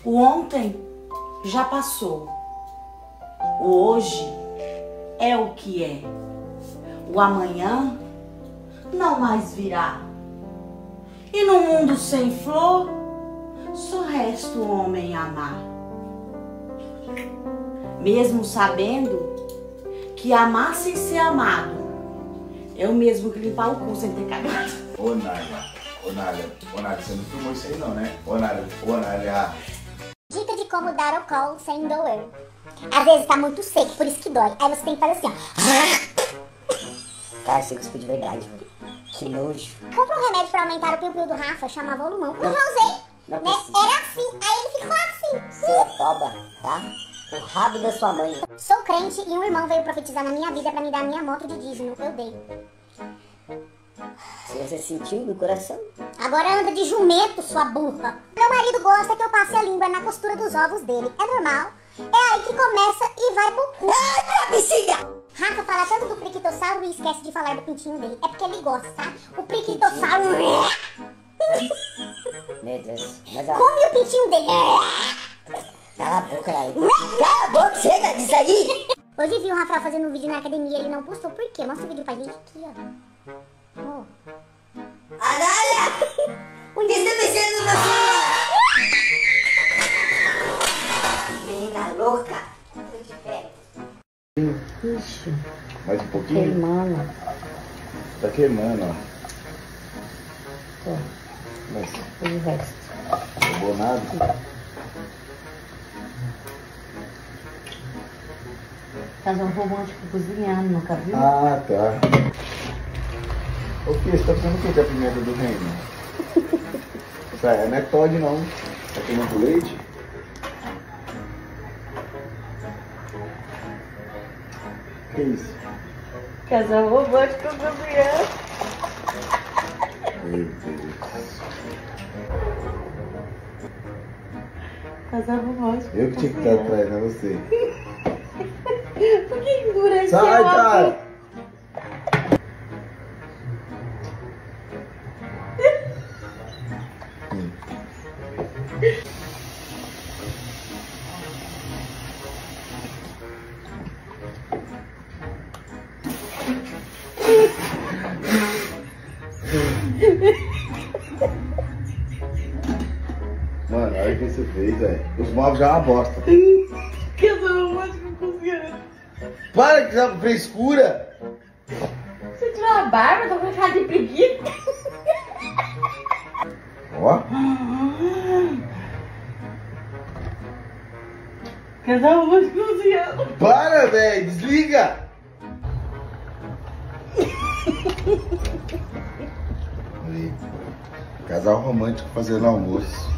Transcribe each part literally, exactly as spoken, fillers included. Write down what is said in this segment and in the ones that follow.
O ontem já passou. O hoje é o que é. O amanhã não mais virá. E no mundo sem flor, só resta o homem amar. Mesmo sabendo que amar sem ser amado é o mesmo que limpar o cu sem ter cagado. Ô, Nália, ô, Nália, ô, Nália, você não filmou isso aí não, né? Ô, Nália, ô, Nália. Dica de como dar o colo sem doer. Às vezes tá muito seco, por isso que dói. Aí você tem que fazer assim, ó. Cara, você cuspiu de verdade. Que nojo. Compra um remédio pra aumentar o piu-piu do Rafa, chama Volumão. Eu já usei, Não né? precisa. Era assim, aí ele ficou assim. Você é toba, tá? O rabo da sua mãe. Sou crente e um irmão veio profetizar na minha vida pra me dar minha moto de dízimo. Eu dei. Se você sentiu no coração. Agora anda de jumento, sua burra. Meu marido gosta que eu passe a língua na costura dos ovos dele. É normal. É aí que começa e vai pro cu. Ah, bexiga! Rafa fala tanto do priquitossauro e esquece de falar do pintinho dele. É porque ele gosta, sabe? O priquitossauro... Meu Deus. Mas ó, Come o pintinho dele. cala a boca aí. Cala a boca, chega disso aí! Hoje vi o Rafael fazendo um vídeo na academia e ele não postou. Por quê? Mostra o vídeo pra gente aqui, ó. Oh. Anália! Onde você tá mexendo no meu celular? Menina louca! Tô de férias. Ixi, Mais um pouquinho? queimando. Tá queimando, ó. Tô, Mas, o resto. não vou nada. Fazer um romântico cozinhando, nunca viu? Ah, tá. Ô, filho, você tá fazendo o que com a pimenta do reino? Isso aí não é Todd, não. Tá queimando leite? Que isso? Casal romântico cozinhando. Meu Deus. Casal romântico. Eu que tinha que estar atrás, não é você. Por que endureceu? Sai, cara! Mano, olha o que você fez, velho. Os móveis já é uma bosta. Casal romântico cozinhando. Para que essa frescura! Você tirou a barba, tá com cara de preguiça. Ó. Casal romântico cozinhando. Para, velho! Desliga! Aí. Casal romântico fazendo almoço.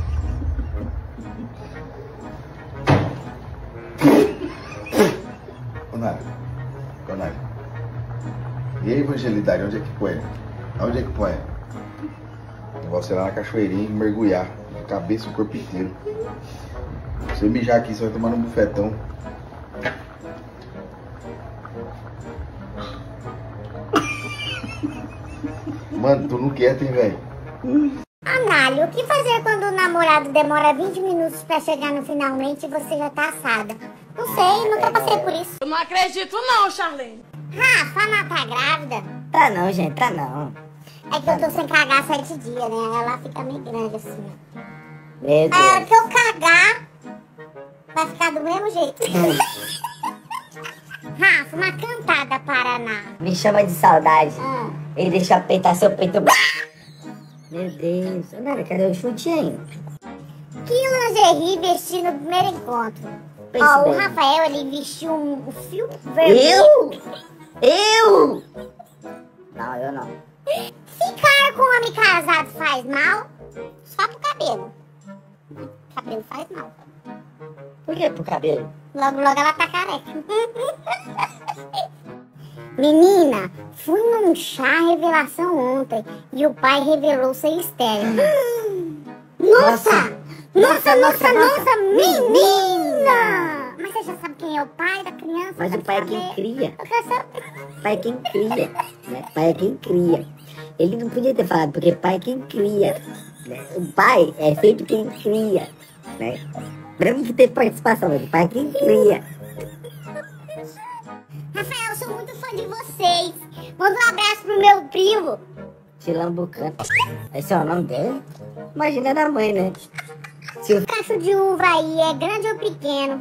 Ô, Nália. Ô, Nália. E a evangelidade, onde é que põe? Onde é que põe? O negócio é lá na cachoeirinha e mergulhar. Cabeça e o corpo inteiro. Se eu mijar aqui, você vai tomar um bufetão. Mano, tu não quieto, hein, velho? Anália, o que fazer quando o namorado demora vinte minutos pra chegar no finalmente e você já tá assada? Não sei, nunca passei por isso. Eu não acredito não, Charlene. Rafa, a Ana tá grávida? Tá não, gente, tá não. É que eu tô sem cagar sete dias, né? Ela fica meio grande assim, ó. Meu Aí a hora Deus. que eu cagar, vai ficar do mesmo jeito. Rafa, uma cantada Paraná. Me chama de saudade. Ah. Ele deixa eu apertar seu peito. Meu Deus. Anália, cadê o chutinho? Que lingerie vestir no primeiro encontro? Pense Ó, o bem. Rafael, ele vestiu um, um fio vermelho. Eu? Eu? Não, eu não. Ficar com um homem casado faz mal? Só pro cabelo. Cabelo faz mal. Por que pro cabelo? Logo, logo ela tá careca. Menina, fui num chá revelação ontem e o pai revelou ser estéril. Nossa! Nossa, nossa, nossa, menina! Mas você já sabe quem é o pai da criança? Mas Quero o pai é quem saber. cria. Eu quero saber. Pai é quem cria. Né? Pai é quem cria. Ele não podia ter falado, porque pai é quem cria. Né? O pai é sempre quem cria. né? Mesmo que tenha participação do pai, quem queria? Rafael, eu sou muito fã de vocês. Manda um abraço pro meu primo. Tilambucano. Esse é o nome dele? Imagina da mãe, né? Se o O cacho de uva aí é grande ou pequeno?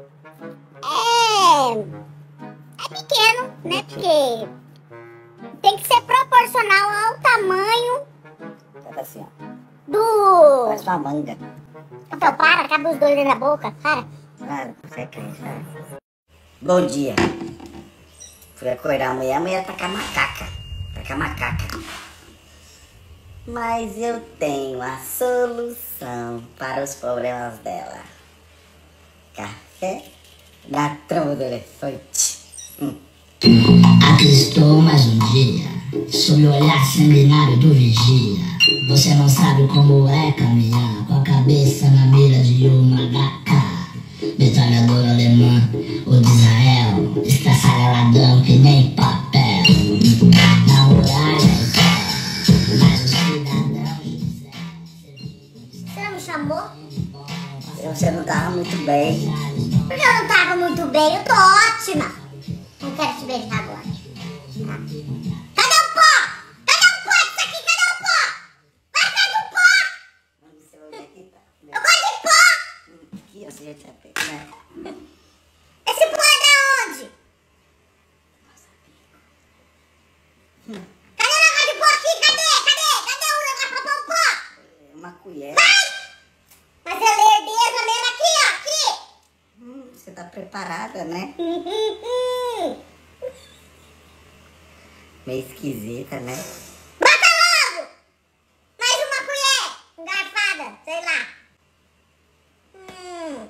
É... É pequeno, né? Porque tem que ser proporcional ao tamanho Tá assim, ó. do... Parece uma manga. Rafael, para, cabe os dois dentro da boca, para. Claro, você acredita. Bom dia. Fui acordar amanhã, amanhã tá com a macaca. Tá com a macaca. Mas eu tenho a solução para os problemas dela. Café na tromba do elefante. Hum. Aqui estou mais um dia, sob o olhar sanguinário do vigia. Você não sabe como é caminhar com a cabeça na mira de uma H K. Metralhador alemã, o de Israel, estraçalhadão que nem papel. Na muralha, mas o cidadão José. Você não me chamou? Você não tava muito bem. Porque eu não tava muito bem, eu tô ótima. Não quero te beijar agora. Tá? Cadê o pó? Cadê o pó disso aqui? Cadê o pó? Vai atrás do pó! Eu gosto de pó! Aqui, ó, você já tinha pego, né? Esse pó é de onde? Cadê o negócio de pó aqui? Cadê? Cadê? Cadê o negócio pra pôr o pó? Uma colher. Mas é lerdeza mesmo aqui, ó. Aqui. Hum, você tá preparada, né? Meio esquisita, né? Bota logo! Mais uma colher! Engarfada, sei lá. Hum.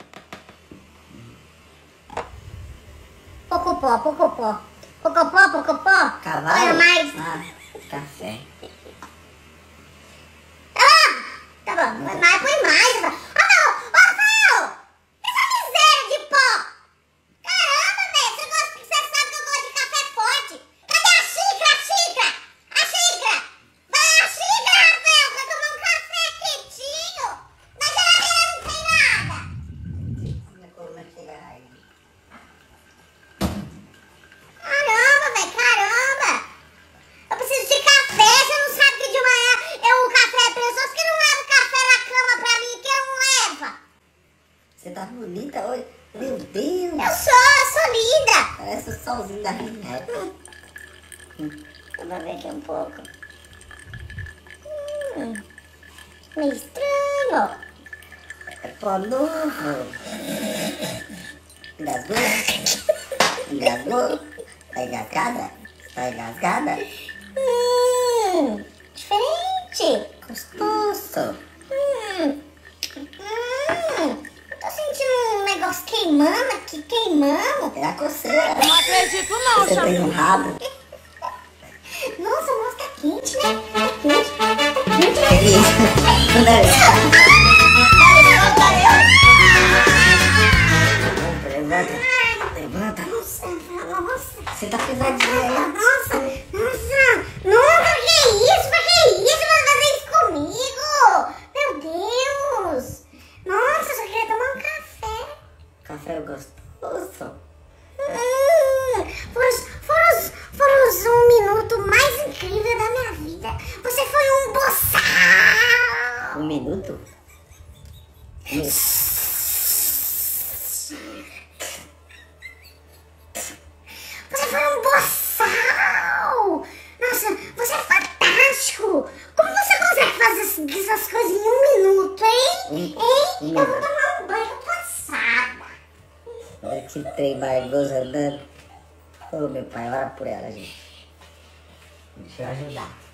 Pocopó, pocopó. Pocopó, pocopó. Cavalo? Olha mais. Ah, café. Tá bom, tá bom. Põe mais, põe mais. Ô, não! Ô, Rafael! Essa miséria de pó! Caramba, velho! Você, gosta, você sabe que eu gosto de café forte. Cadê a xícara, a xícara? A xícara! Vai a xícara, Rafael! Pra tomar um café quentinho! Na geladeira não tem nada! Caramba, velho! Caramba! Eu preciso de café! Você não sabe que de manhã eu, o café é pessoas que não levam café na cama pra mim, que eu não levo! Você tá bonita hoje. Meu Deus. Eu sou, eu sou linda! Parece o solzinho da minha. Eu vou ver aqui um pouco. Hum, meio estranho. É pó novo. Engasgou? Engasgou? Tá engasgada? Tá engasgada? Hum, diferente. Gostoso. Hum, hum, eu tô sentindo um negócio queimando aqui, queimando. É a coceira. Não acredito não, Você tem um Xavier. rabo. Nossa, o moço tá quente, né? Tá quente, tá quente. Que isso? Levanta. Levanta. Nossa, nossa. Você tá pesadinha aí. Nossa, nossa, nunca, que isso, pra que isso, vai fazer isso comigo? Meu Deus, nossa, eu só queria tomar um café. Café gostoso. Hum, foram, os- foram, os- foram os um minuto mais incrível da minha vida. Você foi um boçal. Um minuto? Um- Você foi um boçal. Nossa, você é fantástico. Como você consegue fazer essas- essas coisas em um minuto, hein? Um- Hein? um Eu vou minuto. tomar um banho passada. Olha que trem bargoso andando. Ô, meu pai, ora por ela, gente. Deixa eu ajudar.